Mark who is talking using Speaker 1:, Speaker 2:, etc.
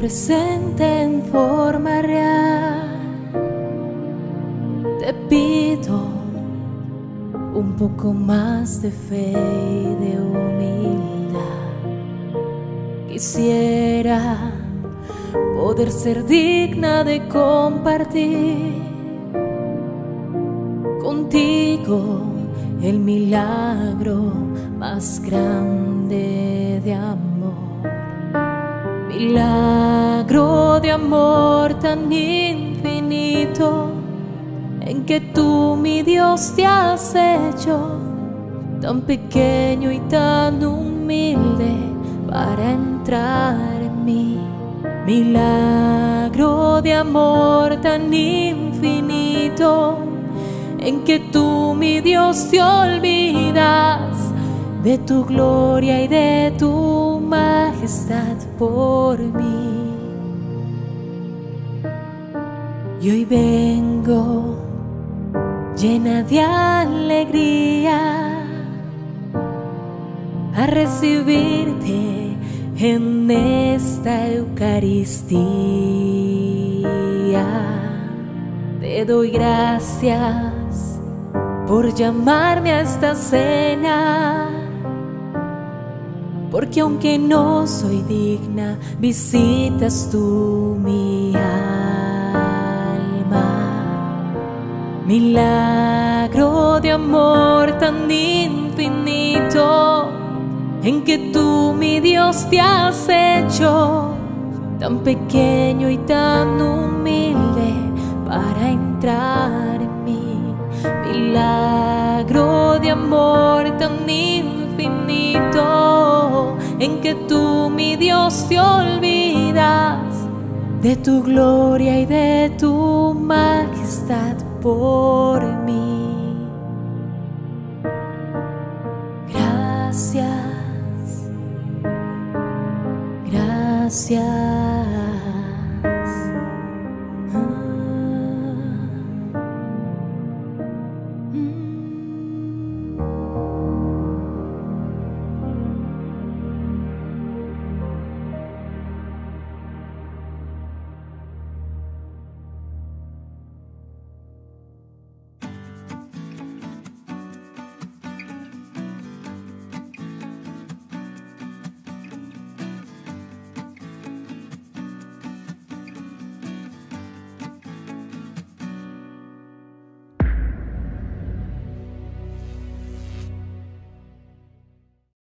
Speaker 1: presente en forma real. Te pido un poco más de fe y de humildad. Quisiera poder ser digna de compartir contigo el milagro más grande de amor. Milagro de amor tan infinito, en que tú, mi Dios, te has hecho tan pequeño y tan humilde para entrar en mí. Milagro de amor tan infinito, en que tú, mi Dios, te olvidas de tu gloria y de tu majestad por mí. Y hoy vengo llena de alegría a recibirte en esta Eucaristía. Te doy gracias por llamarme a esta cena, porque aunque no soy digna, visitas tú mi alma. Milagro de amor tan infinito, en que tú, mi Dios, te has hecho tan pequeño y tan humilde para entrar en mí. Milagro de amor tan infinito, en que tú, mi Dios, te olvidas de tu gloria y de tu majestad por mí.